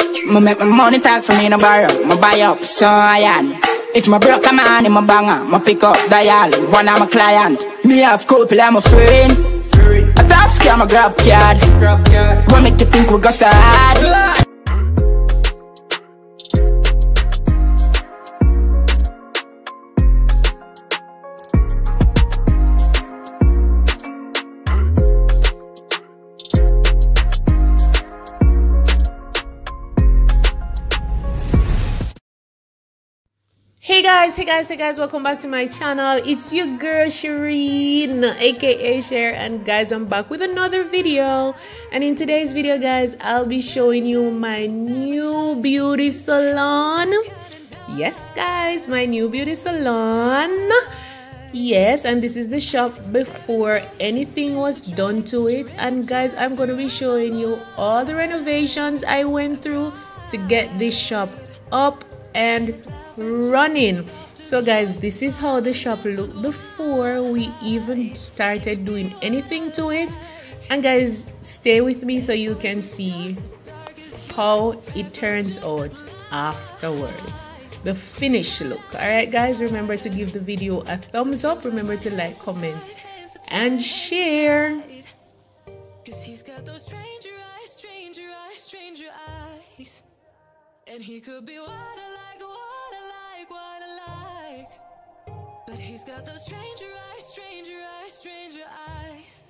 Me make my money talk for me no borrow. Me buy up so iron. If my broke a man in my banger, me pick up dial. One of my client. Me have couple I'm a friend. A top scam a grab card. What make you think we go sad? Hey guys, welcome back to my channel. It's your girl Shireen, aka Cher, and guys, I'm back with another video. And in today's video, guys, I'll be showing you my new beauty salon. Yes guys, my new beauty salon. Yes, and this is the shop before anything was done to it. And guys, I'm going to be showing you all the renovations I went through to get this shop up and running. So guys, this is how the shop looked before we even started doing anything to it. And guys, stay with me so you can see how it turns out afterwards, the finished look. All right guys, remember to give the video a thumbs up, remember to like, comment and share. Cause he's got those stranger eyes, and he could be what I like. But he's got those stranger eyes.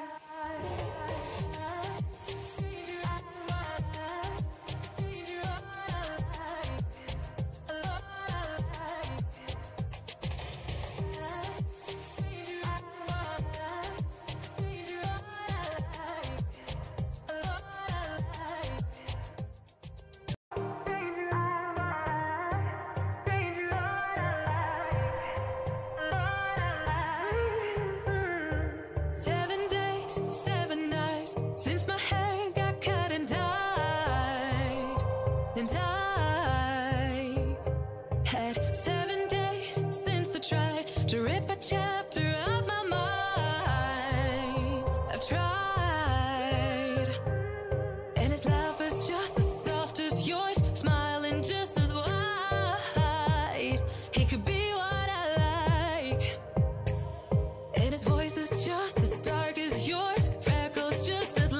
Since my hair got cut and dyed, and I've had 7 days since I tried to rip a chapter out my mind. I've tried, and his laugh is just as soft as yours, smiling just as wide. He could be what I like, and his voice is just as dark as yours, freckles just as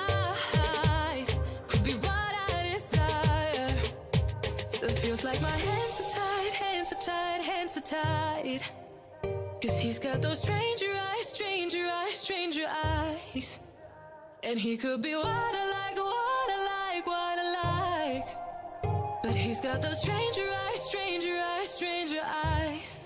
like my hands are tied, cause he's got those stranger eyes, and he could be what I like, but he's got those stranger eyes.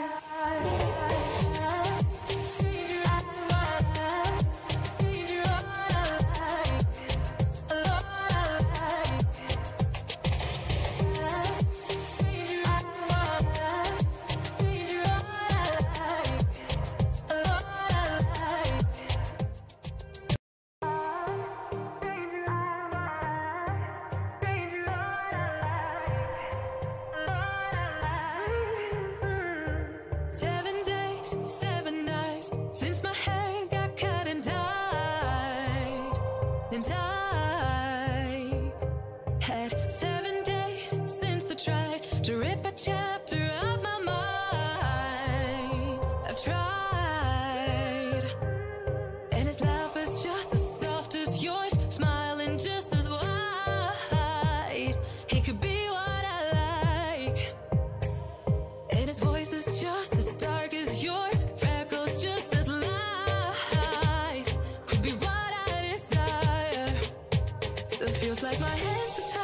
Since my hair got cut and dyed, and I've had 7 days since I tried to rip a chapter out my mind. I've tried, and his laugh is just as soft as yours, smiling just as wide. He could be what I like, and his voice is just as dark as yours, freckles just as light. Could be what I desire. Still feels like my hands are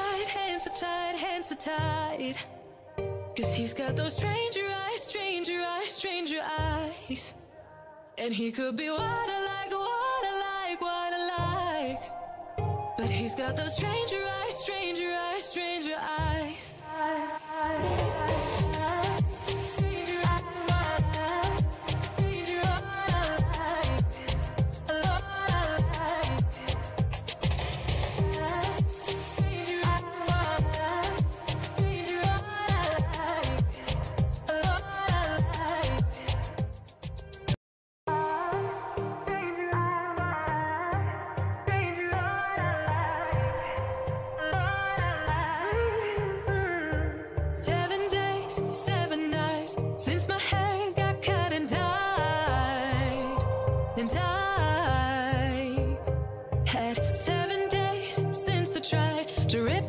tied, cause he's got those stranger eyes, and he could be what I like, but he's got those stranger eyes.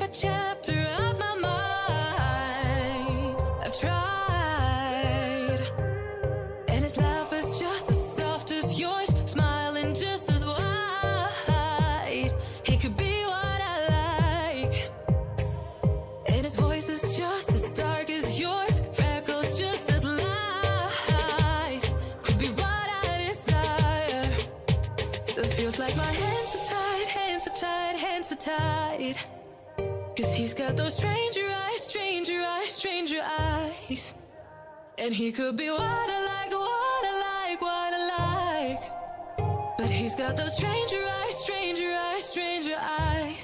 chapter out my mind. I've tried, and his laugh is just as soft as yours, smiling just as wide. He could be what I like, and his voice is just as dark as yours, freckles just as light. Could be what I desire. Still feels like my hands are tied, hands are tied, hands are tied. 'Cause he's got those stranger eyes, stranger eyes, stranger eyes. And he could be what I like, what I like, what I like. But he's got those stranger eyes, stranger eyes, stranger eyes.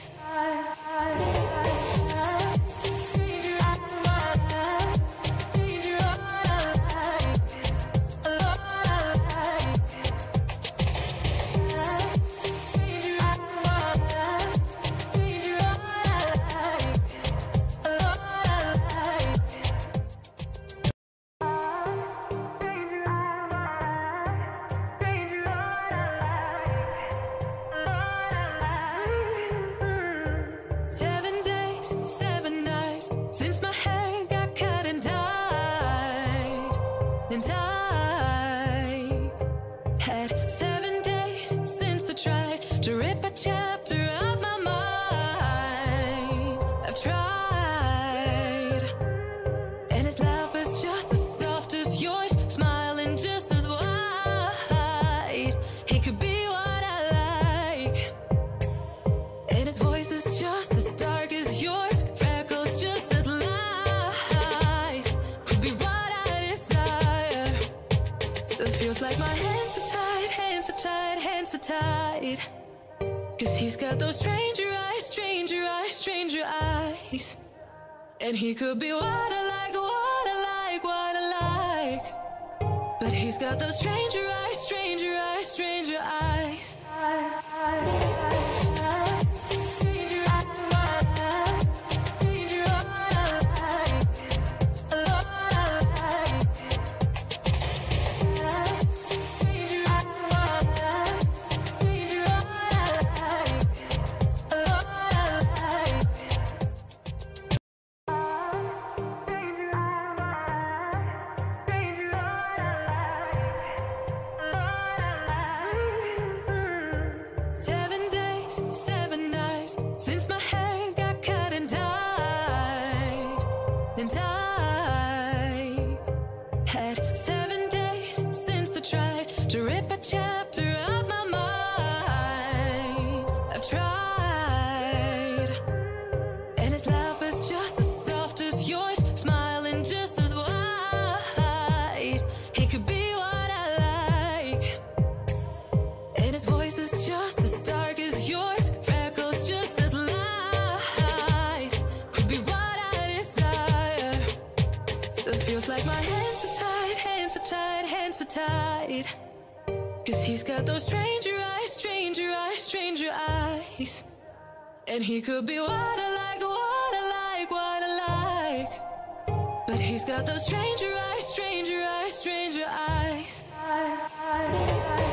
Since my hair got cut and dyed, and I've had 7 days since I tried to rip a chapter out my mind. I've tried, and his laugh is just as soft as yours, smiling just as wide. He could be what I like, and his voice is just as dark as yours, freckles just as light. Could be what I desire. Still feels like my hands are tied, hands are tied, hands are tied. 'Cause he's got those stranger eyes, stranger eyes, stranger eyes. And he could be what I like, what I like, what I like. But he's got those stranger eyes, stranger eyes, stranger eyes. Since my hair got cut and dyed, and I've had 7 days since I tried to rip a chapter out my mind. I've tried, and his laugh is just as soft as yours, smiling just as wide. He could be what I like, and his voice is just as dark as yours, freckles just as light. Could be what I desire. Still feels like my hands are tied, hands are tied, hands are tied. 'Cause he's got those stranger eyes, stranger eyes, stranger eyes. And he could be what I like, what I like, what I like. But he's got those stranger eyes, stranger eyes, stranger eyes.